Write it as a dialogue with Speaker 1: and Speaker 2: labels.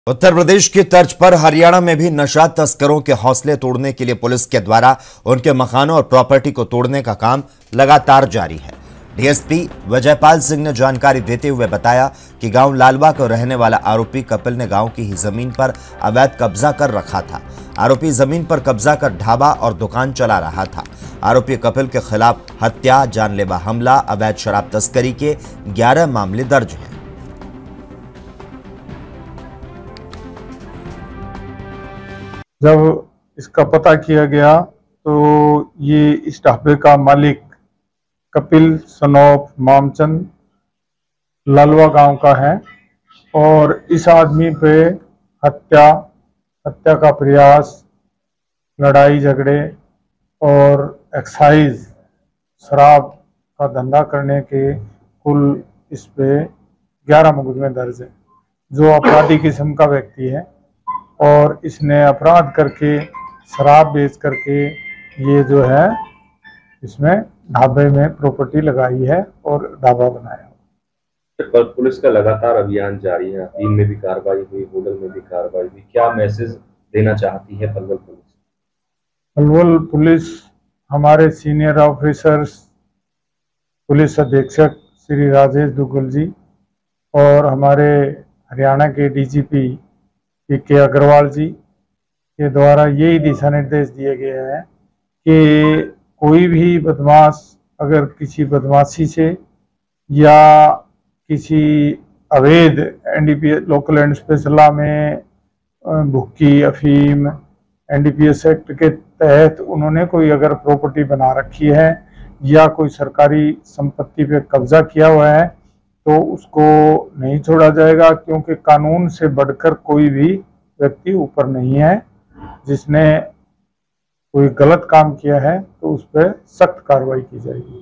Speaker 1: उत्तर प्रदेश की तर्ज पर हरियाणा में भी नशा तस्करों के हौसले तोड़ने के लिए पुलिस के द्वारा उनके मकानों और प्रॉपर्टी को तोड़ने का काम लगातार जारी है। डीएसपी विजयपाल सिंह ने जानकारी देते हुए बताया कि गांव लालवा का रहने वाला आरोपी कपिल ने गांव की ही जमीन पर अवैध कब्जा कर रखा था। आरोपी जमीन पर कब्जा कर ढाबा और दुकान चला रहा था। आरोपी कपिल के खिलाफ हत्या, जानलेवा हमला, अवैध शराब तस्करी के 11 मामले दर्ज हैं।
Speaker 2: जब इसका पता किया गया तो ये इस ढाबे का मालिक कपिल सनोफ मामचंद लालवा गांव का है और इस आदमी पे हत्या का प्रयास, लड़ाई झगड़े और एक्साइज शराब का धंधा करने के कुल इस पे 11 मुकदमे दर्ज है। जो अपराधी किस्म का व्यक्ति है और इसने अपराध करके शराब बेच करके ये जो है इसमें ढाबे में प्रॉपर्टी लगाई है और ढाबा बनाया।
Speaker 3: पर पुलिस का लगातार अभियान जारी है। अफीम में भी कार्रवाई हुई, होटल में भी कार्रवाई हुई। क्या मैसेज देना चाहती है पलवल पुलिस?
Speaker 2: पलवल पुलिस हमारे सीनियर ऑफिसर्स, पुलिस अधीक्षक श्री राजेश दुग्गल जी और हमारे हरियाणा के डीजीपी के अग्रवाल जी के द्वारा यही दिशा निर्देश दिए गए हैं कि कोई भी बदमाश अगर किसी बदमाशी से या किसी अवैध NDPS local and special law में भुक्की, अफीम, एनडीपीएस एक्ट के तहत उन्होंने कोई अगर प्रॉपर्टी बना रखी है या कोई सरकारी संपत्ति पे कब्जा किया हुआ है तो उसको नहीं छोड़ा जाएगा, क्योंकि कानून से बढ़कर कोई भी व्यक्ति ऊपर नहीं है। जिसने कोई गलत काम किया है तो उस पर सख्त कार्रवाई की जाएगी।